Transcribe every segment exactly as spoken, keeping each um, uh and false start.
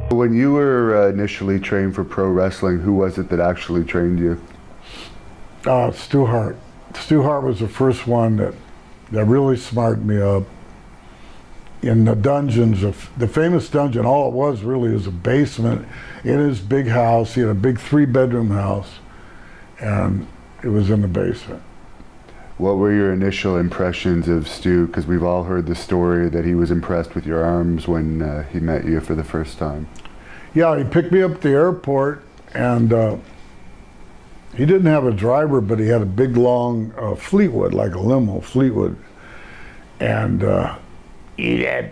When you were uh, initially trained for pro wrestling, who was it that actually trained you? Uh, Stu Hart. Stu Hart was the first one that, that really smartened me up. In the dungeons, of the famous dungeon, all it was really is a basement in his big house. He had a big three-bedroom house, and it was in the basement. What were your initial impressions of Stu? Because we've all heard the story that he was impressed with your arms when uh, he met you for the first time. Yeah, he picked me up at the airport, and uh, he didn't have a driver, but he had a big, long uh, Fleetwood, like a limo, Fleetwood. And uh, he had,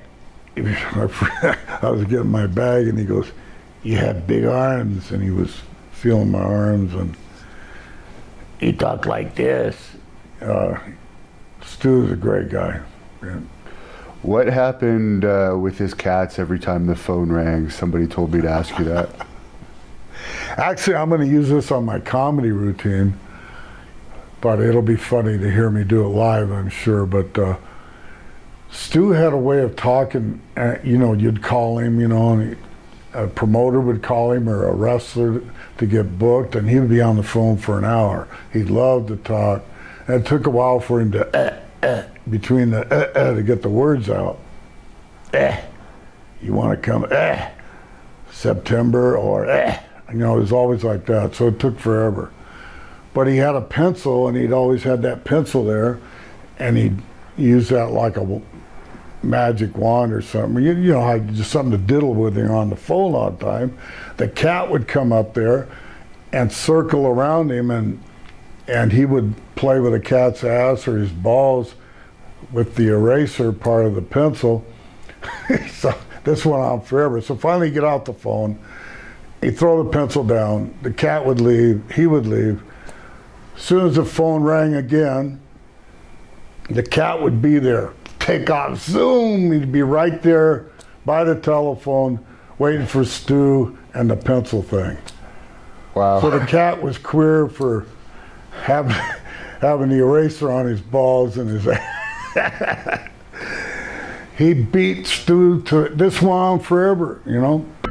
I was getting my bag, and he goes, "You have big arms," and he was feeling my arms, and he talked like this. Uh, Stu's a great guy. Yeah. What happened uh, with his cats every time the phone rang? Somebody told me to ask you that. Actually, I'm going to use this on my comedy routine, but it'll be funny to hear me do it live, I'm sure. But uh, Stu had a way of talking. Uh, you know, you'd call him, you know, and he, a promoter would call him or a wrestler to get booked, and he would be on the phone for an hour. He loved to talk. And it took a while for him to, eh, eh, between the eh, eh, to get the words out. Eh, you want to come, eh, September, or eh. You know, it was always like that, so it took forever. But he had a pencil, and he'd always had that pencil there, and he'd use that like a magic wand or something. You, you know, how just something to diddle with him on the phone all the time. The cat would come up there and circle around him, and and he would play with a cat's ass or his balls with the eraser part of the pencil. So this went on forever. So finally he'd get off the phone, he'd throw the pencil down, the cat would leave, he would leave. As soon as the phone rang again, the cat would be there, take off, zoom, he'd be right there by the telephone waiting for Stu and the pencil thing. Wow. So the cat was queer for having, having the eraser on his balls and his he beat Stu to this went on forever, you know.